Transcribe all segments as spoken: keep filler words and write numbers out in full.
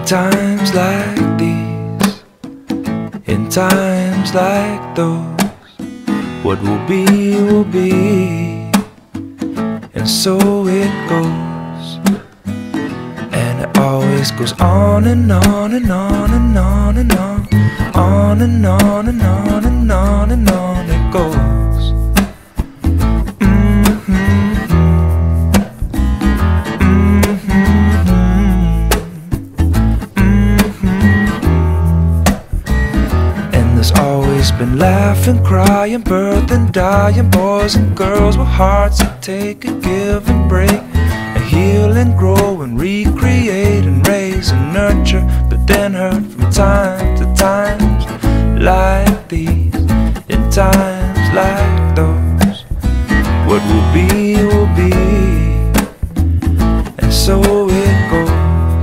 times like these, in times like those, what will be, will be, and so it goes. And it always goes on and on and on and on and on, on and on and on and on and on it goes. There's always been laughing, crying, birthing, dying, boys and girls with hearts that take and give and break, and heal and grow and recreate and raise and nurture, but then hurt from time to times like these, in times like those. What will be, will be, and so it goes.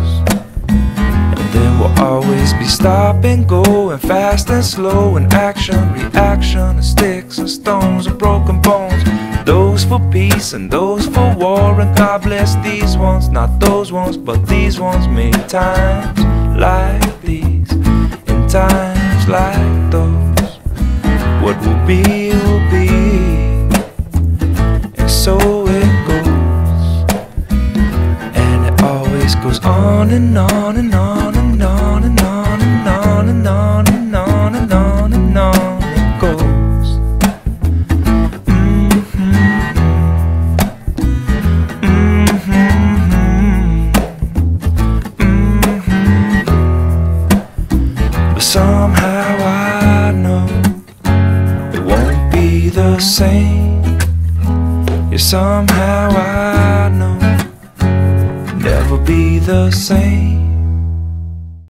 Will always be stop and go, and fast and slow, and action, reaction, and sticks and stones and broken bones. Those for peace and those for war, and God bless these ones, not those ones, but these ones. Make times like these, in times like those, what will be, will be, and so it goes. And it always goes on and on and on and on and on and on and on and on and on and on it goes. Mm-hmm. Mm-hmm. Mm-hmm. But somehow I know it won't be the same. Yeah, somehow I know it'll never be the same.